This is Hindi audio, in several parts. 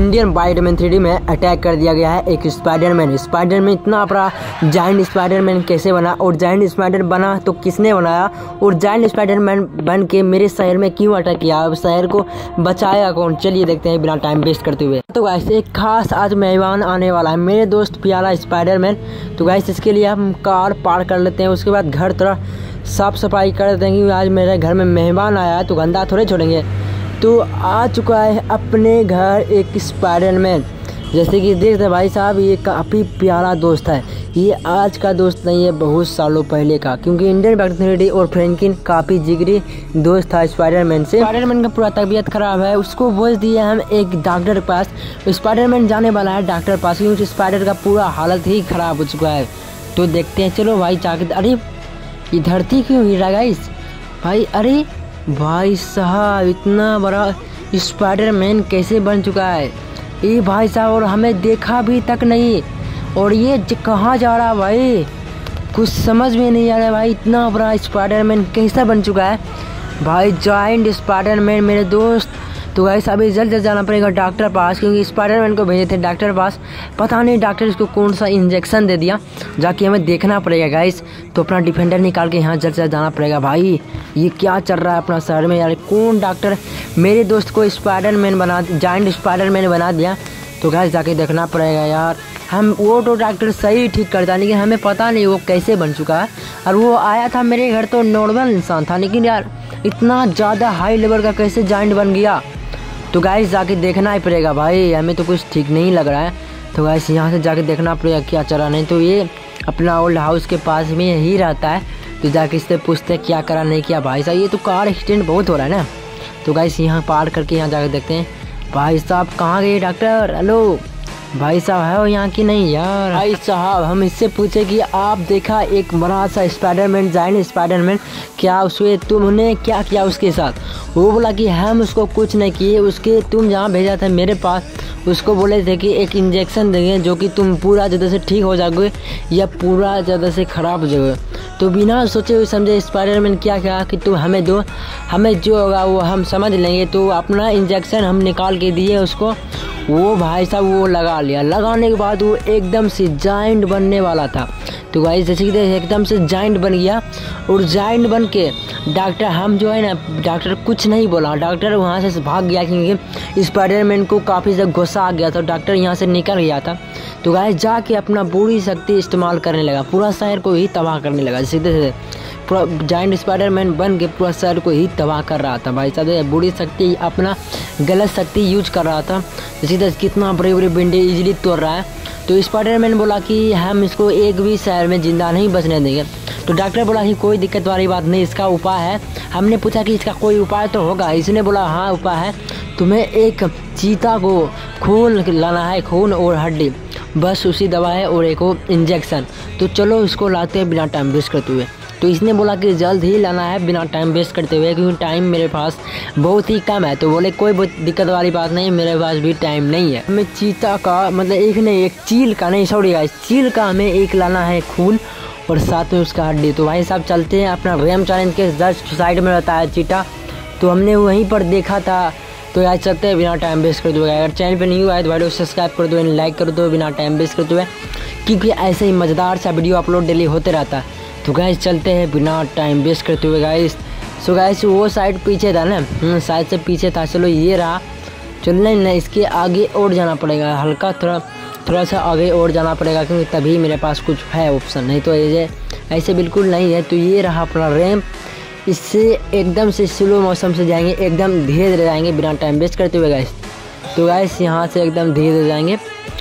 इंडियन बायोडोमेन 3D में अटैक कर दिया गया है एक स्पाइडरमैन। स्पाइडरमैन इतना बड़ा जायंट स्पाइडरमैन कैसे बना और जायंट स्पाइडर बना तो किसने बनाया और जायंट स्पाइडरमैन बन के मेरे शहर में क्यों अटैक किया, शहर को बचाया कौन, चलिए देखते हैं बिना टाइम वेस्ट करते हुए। तो गाइस एक खास आज मेहमान आने वाला है, मेरे दोस्त प्यारा स्पाइडरमैन। तो गाइस इसके लिए हम कार पार्क कर लेते हैं, उसके बाद घर थोड़ा साफ सफाई कर देते हैं क्योंकि आज मेरे घर में मेहमान आया है तो गंदा थोड़े छोड़ेंगे। तो आ चुका है अपने घर एक स्पाइडरमैन, जैसे कि देखते भाई साहब ये काफ़ी प्यारा दोस्त है। ये आज का दोस्त नहीं है, बहुत सालों पहले का, क्योंकि इंडियन बायोडोमेन 3D और फ्रैंकिन काफ़ी जिगरी दोस्त था स्पाइडरमैन से। स्पाइडरमैन का पूरा तबीयत खराब है, उसको बोल दिए हम एक डॉक्टर के पास। स्पाइडरमैन जाने वाला है डॉक्टर के पास क्योंकि स्पाइडर का पूरा हालत ही खराब हो चुका है। तो देखते हैं, चलो भाई जाके। अरे ये धरती क्यों हिल रहा गाइस भाई? अरे भाई साहब इतना बड़ा स्पाइडरमैन कैसे बन चुका है ये भाई साहब, और हमें देखा भी तक नहीं। और ये कहाँ जा रहा है भाई, कुछ समझ में नहीं आ रहा है भाई, इतना बड़ा स्पाइडरमैन कैसा बन चुका है भाई, जायंट स्पाइडरमैन मेरे दोस्त। तो गाइस अभी जल्द जाना पड़ेगा डॉक्टर पास क्योंकि स्पाइडरमैन को भेजे थे डॉक्टर पास, पता नहीं डॉक्टर इसको कौन सा इंजेक्शन दे दिया, जाके हमें देखना पड़ेगा गाइस। तो अपना डिफेंडर निकाल के यहाँ जल्द से जाना पड़ेगा भाई। ये क्या चल रहा है अपना शहर में यार, कौन डॉक्टर मेरे दोस्त को स्पाइडरमैन बना, जायंट स्पाइडरमैन बना दिया। तो गाइस जाके देखना पड़ेगा यार। हम वो तो डॉक्टर सही ठीक करता लेकिन हमें पता नहीं वो कैसे बन चुका है। और वो आया था मेरे घर तो नॉर्मल इंसान था, लेकिन यार इतना ज़्यादा हाई लेवल का कैसे जायंट बन गया। तो गाइस जाके देखना ही पड़ेगा भाई, हमें तो कुछ ठीक नहीं लग रहा है। तो गाइस यहाँ से जाके देखना पड़ेगा क्या चला। नहीं तो ये अपना ओल्ड हाउस के पास में ही रहता है, तो जाके इससे पूछते हैं क्या करा नहीं किया। भाई साहब ये तो कार एक्सीडेंट बहुत हो रहा है ना। तो गाइस यहाँ पार करके यहाँ जाकर देखते हैं। भाई साहब कहाँ गए डॉक्टर? हेलो भाई साहब है वो यहाँ की नहीं यार? भाई साहब हम इससे पूछे कि आप देखा एक बड़ा सा स्पाइडरमैन, जायंट स्पाइडरमैन, क्या उसके तुमने क्या किया उसके साथ? वो बोला कि हम उसको कुछ नहीं किए, उसके तुम जहाँ भेजा था मेरे पास उसको बोले थे कि एक इंजेक्शन देंगे जो कि तुम पूरा ज़्यादा से ठीक हो जाओगे या पूरा ज़्यादा से ख़राब हो जाओगे। तो बिना सोचे हुए समझे स्पाइडरमैन क्या कहा कि तुम हमें दो, हमें जो होगा वो हम समझ लेंगे। तो अपना इंजेक्शन हम निकाल के दिए उसको, वो भाई साहब वो लगा लिया। लगाने के बाद वो एकदम से जायंट बनने वाला था। तो गाइस जैसे कि एकदम से जायंट बन गया और जायंट बन के डॉक्टर हम जो है ना, डॉक्टर कुछ नहीं बोला, डॉक्टर वहाँ से भाग गया क्योंकि स्पाइडरमैन को काफ़ी ज़्यादा गुस्सा आ गया था, डॉक्टर यहाँ से निकल गया था। तो गाइस जाके अपना पूरी शक्ति इस्तेमाल करने लगा, पूरा शहर को ही तबाह करने लगा। सीधे पूरा जायंट स्पाइडरमैन बन के पूरा शहर को ही तबाह कर रहा था भाई साहब, बुरी शक्ति अपना गलत शक्ति यूज कर रहा था। सीधे कितना बड़े बड़े बिल्डिंग इजीली तोड़ रहा है। तो स्पाइडरमैन बोला कि हम इसको एक भी शहर में जिंदा नहीं बचने देंगे। तो डॉक्टर बोला कि कोई दिक्कत वाली बात नहीं, इसका उपाय है। हमने पूछा कि इसका कोई उपाय तो होगा, इसने बोला हाँ उपाय है, तुम्हें एक चीता को खून लाना है, खून और हड्डी, बस उसी दवा है और एक इंजेक्शन। तो चलो इसको लाते हैं बिना टाइम वेस्ट करते हुए। तो इसने बोला कि जल्द ही लाना है बिना टाइम वेस्ट करते हुए क्योंकि टाइम मेरे पास बहुत ही कम है। तो बोले कोई बहुत दिक्कत वाली बात नहीं, मेरे पास भी टाइम नहीं है। हमें चीता का मतलब एक नहीं, एक चील का नहीं, सॉरी गाइस, चील का हमें एक लाना है खून और साथ में उसका हड्डी। तो भाई साहब चलते हैं, अपना रेम चैलेंज के जस्ट साइड में रहता है चीता, तो हमने वहीं पर देखा था। तो यार चलते हैं बिना टाइम वेस्ट कर दो। अगर चैनल पर न्यू आए तो वीडियो सब्सक्राइब कर दो, लाइक कर दो बिना टाइम वेस्ट करते हुए, क्योंकि ऐसे ही मज़ेदार सा वीडियो अपलोड डेली होते रहता है। तो गाइस चलते हैं बिना टाइम वेस्ट करते हुए गाइस। सो गाइस वो साइड पीछे था ना, साइड से पीछे था, चलो ये रहा। चलना नहीं, इसके आगे और जाना पड़ेगा, हल्का थोड़ा सा आगे और जाना पड़ेगा क्योंकि तभी मेरे पास कुछ है ऑप्शन, नहीं तो ऐसे बिल्कुल नहीं है। तो ये रहा अपना रैंप, इससे एकदम से स्लो मौसम से जाएंगे, एकदम धीरे धीरे जाएंगे बिना टाइम वेस्ट करते हुए गाइस। तो गाइस यहाँ से एकदम धीरे धीरे जाएंगे।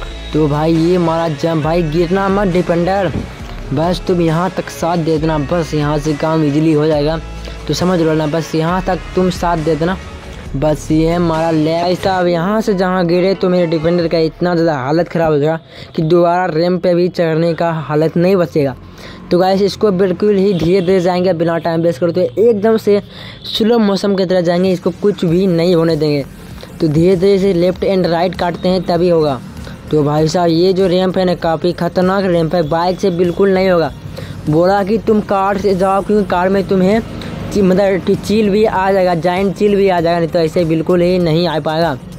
तो भाई ये मारा जंप, भाई गिरना मत डिपेंडर, बस तुम यहाँ तक साथ दे देना, बस यहाँ से काम इजीली हो जाएगा। तो समझ लो ना, बस यहाँ तक तुम साथ दे देना, बस ये हमारा ले साहब। यहाँ से जहाँ गिरे तो मेरे डिफेंडर का इतना ज़्यादा हालत ख़राब हो जाएगा कि दोबारा रैंप पे भी चढ़ने का हालत नहीं बचेगा। तो गाइस इसको बिल्कुल ही धीरे धीरे जाएंगे बिना टाइम वेस्ट करते, एकदम से स्लो मौसम की तरह जाएंगे, इसको कुछ भी नहीं होने देंगे। तो धीरे धीरे से लेफ्ट एंड राइट काटते हैं तभी होगा। तो भाई साहब ये जो रैंप है ना काफ़ी ख़तरनाक रैंप है, बाइक से बिल्कुल नहीं होगा। बोला कि तुम कार से जाओ क्योंकि कार में तुम्हें मतलब चील भी आ जाएगा, जायंट चील भी आ जाएगा, नहीं तो ऐसे बिल्कुल ही नहीं आ पाएगा।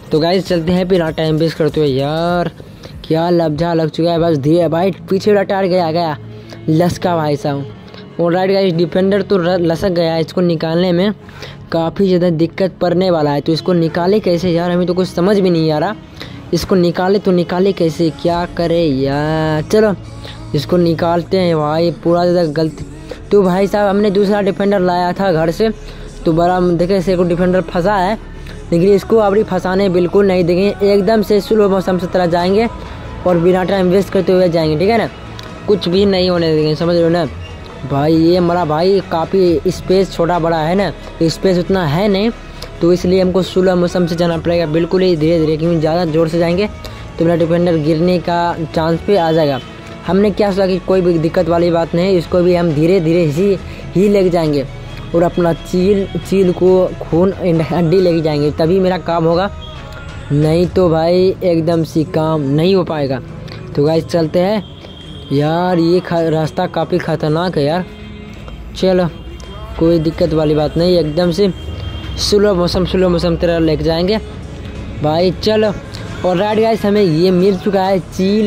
तो गाइस चलते हैं, बिना टाइम वेस्ट करते हुए। यार क्या लब्जा लग चुका है, बस धीरे भाई पीछे वाला टायर गया लसका भाई साहब। और राइट गाइस डिफेंडर तो लसक गया है, इसको निकालने में काफ़ी ज़्यादा दिक्कत पड़ने वाला है। तो इसको निकाले कैसे यार, हमें तो कुछ समझ भी नहीं आ रहा। इसको निकाले तो निकाले कैसे, क्या करे यार। चलो इसको निकालते हैं भाई, पूरा ज़्यादा गलती। तो भाई साहब हमने दूसरा डिफेंडर लाया था घर से, तो बड़ा देखे इसे को डिफेंडर फंसा है, लेकिन इसको अभी फंसाने बिल्कुल नहीं देंगे। एकदम से स्लो मौसम से तरह जाएंगे और बिना टाइम वेस्ट करते हुए जाएंगे, ठीक है ना। कुछ भी नहीं होने देंगे, समझ लो ना भाई। ये हमारा भाई काफ़ी स्पेस छोटा बड़ा है ना, स्पेस उतना है नहीं, तो इसलिए हमको स्लो मौसम से जाना पड़ेगा, बिल्कुल ही धीरे धीरे, क्योंकि ज़्यादा ज़ोर से जाएंगे तो मेरा डिफेंडर गिरने का चांस पे आ जाएगा। हमने क्या सोचा कि कोई भी दिक्कत वाली बात नहीं, इसको भी हम धीरे धीरे ही लेके जाएंगे और अपना चील को खून हड्डी लेके जाएंगे, तभी मेरा काम होगा, नहीं तो भाई एकदम से काम नहीं हो पाएगा। तो गाइस चलते हैं यार, ये रास्ता काफ़ी ख़तरनाक है यार। चलो कोई दिक्कत वाली बात नहीं, एकदम से स्लो मौसम तरह लेके जाएंगे भाई। चलो और राइट गाइस हमें ये मिल चुका है,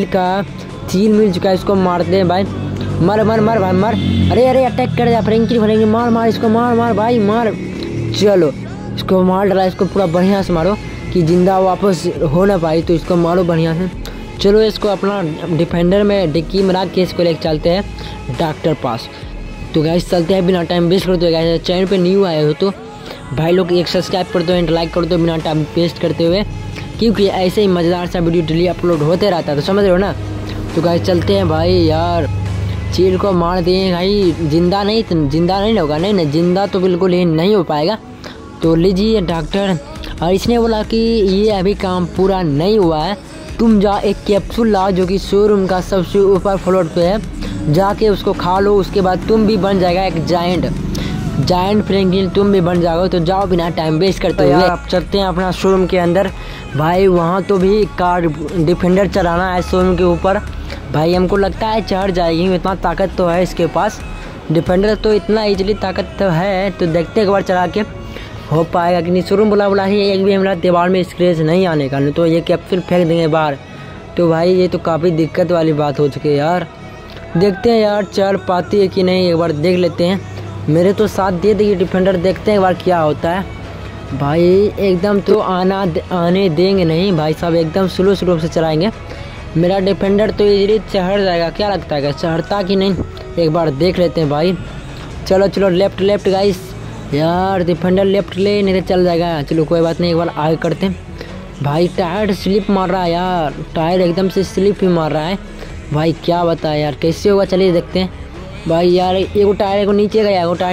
चील मिल चुका है, इसको मारते हैं भाई। मर भाई मर। अरे अटैक कर जा, फ्रेंकी मार इसको, मार भाई मार। चलो इसको मार डाला, इसको पूरा बढ़िया से मारो कि जिंदा वापस हो ना पाई, तो इसको मारो बढ़िया से। चलो इसको अपना डिफेंडर में डिक्की में रख के इसको लेके चलते हैं डॉक्टर पास। तो गाइस चलते हैं, बिना टाइम वेस्ट करते हुए। गाइस चैनल पे न्यू आए हो तो भाई लोग एक सब्सक्राइब कर दो, एंड लाइक कर दो बिना टाइम वेस्ट करते हुए, क्योंकि ऐसे ही मज़ेदार सा वीडियो डेली अपलोड होते रहता है, तो समझ रहे हो ना। तो गाइस चलते हैं भाई, यार चील को मार दिए भाई, जिंदा नहीं होगा, नहीं जिंदा तो बिल्कुल ही नहीं हो पाएगा। तो लीजिए डॉक्टर, और इसने बोला कि ये अभी काम पूरा नहीं हुआ है, तुम जा एक कैप्सूल लाओ जो कि शोरूम का सबसे ऊपर फ्लोर पे है, जाके उसको खा लो, उसके बाद तुम भी बन जाएगा एक जायंट फ्रेंकलिन, तुम भी बन जाओगे। तो जाओ बिना टाइम वेस्ट करते हुए अब चलते हैं अपना शोरूम के अंदर भाई। वहाँ तो भी कार डिफेंडर चलाना है शोरूम के ऊपर भाई, हमको लगता है चढ़ जाएगी, इतना ताकत तो है इसके पास, डिफेंडर तो इतना इजीली ताकत तो है। तो देखते एक बार चला के हो पाएगा कि नहीं। शोरूम बोला ही एक भी हमारा दीवार में स्क्रैच नहीं आने का, नहीं तो ये कैप्सूल फेंक देंगे बाहर। तो भाई ये तो काफ़ी दिक्कत वाली बात हो चुकी है यार। देखते हैं यार चल पाती है कि नहीं, एक बार देख लेते हैं। मेरे तो साथ दे देगी डिफेंडर, देखते हैं एक बार क्या होता है भाई। एकदम तो आने देंगे नहीं भाई साहब, एकदम स्लो से चलाएंगे। मेरा डिफेंडर तो इजीली चढ़ जाएगा, क्या लगता है चढ़ता कि नहीं, एक बार देख लेते हैं भाई। चलो लेफ्ट गाइस, यार डिफेंडर लेफ्ट ले, नहीं तो चल जाएगा। चलो कोई बात नहीं, एक बार आगे करते हैं भाई। टायर स्लिप मार रहा है यार, टायर एकदम से स्लिप ही मार रहा है भाई, क्या बताए यार कैसे होगा। चलिए देखते हैं भाई। यार एक टायर को नीचे गया, एक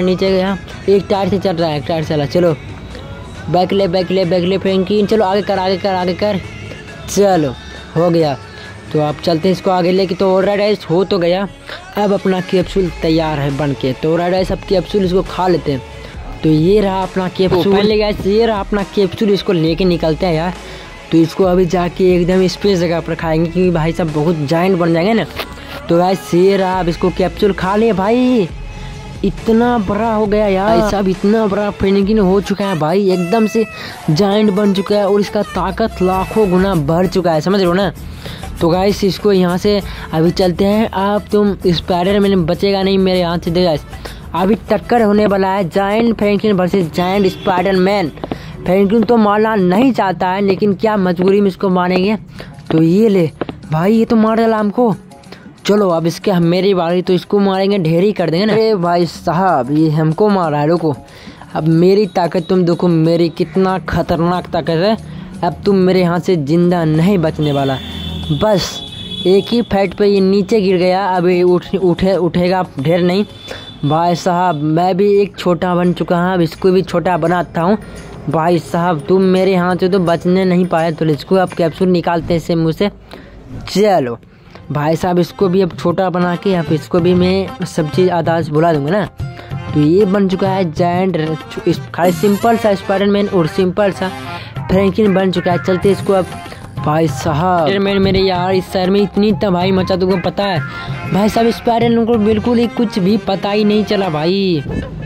टायर से चल रहा है, एक टायर चला। चलो बैक ले फ्रेंकी, चलो आगे कर। चलो हो गया, तो आप चलते हैं इसको आगे लेके। तो ऑलराइट हो तो गया, अब अपना कैप्सूल तैयार है बन के। तो ऑलराइट अब कैप्सूल इसको खा लेते हैं। तो ये रहा अपना कैप्सूल, ये रहा अपना कैप्सूल, इसको लेके निकलते हैं यार। तो इसको अभी जाके एकदम स्पेस जगह पर खाएंगे, क्योंकि भाई साहब बहुत जायंट बन जाएंगे ना। तो गाइस ये रहा, अब इसको कैप्सूल खा ले भाई। इतना बड़ा हो गया यार भाई साहब, इतना बड़ा फ्रेंकलिन हो चुका है भाई, एकदम से जायंट बन चुका है, और इसका ताकत लाखों गुना बढ़ चुका है, समझ रहे हो ना। तो गाइस इसको यहाँ से अभी चलते हैं। अब तुम स्पाइडरमैन बचेगा नहीं मेरे हाथ से। गाइस अभी टक्कर होने वाला है, giant Franklin versus giant Spiderman. Franklin तो मारना नहीं चाहता है, लेकिन क्या मजबूरी में इसको मारेंगे। तो ये ले भाई, ये तो मार डाला हमको। चलो अब इसके मेरी बारी, तो इसको मारेंगे, ढेरी कर देंगे ना। अरे भाई साहब ये हमको मारा है, रुको। अब मेरी ताकत तुम देखो, मेरी कितना खतरनाक ताकत है। अब तुम मेरे हाथ से जिंदा नहीं बचने वाला। बस एक ही फैट पे ये नीचे गिर गया, अभी उठेगा ढेर नहीं। भाई साहब मैं भी एक छोटा बन चुका हूँ, अब इसको भी छोटा बनाता हूँ। भाई साहब तुम मेरे हाथ से तो बचने नहीं पाए, तो इसको अब कैप्सूल निकालते हैं इससे मुँह से। चलो भाई साहब इसको भी अब छोटा बना के, अब इसको भी मैं सब चीज़ आधा भुला दूंगा ना। तो ये बन चुका है जायंट, खाली सिंपल सा स्पाइडरमैन और सिंपल सा फ्रैंकलिन बन चुका है। चलते इसको अब भाई साहब। मेरे यार इस शहर में इतनी तबाही मचा, तुमको पता है भाई साहब, स्पाइडरमैन को बिल्कुल ही कुछ भी पता ही नहीं चला भाई।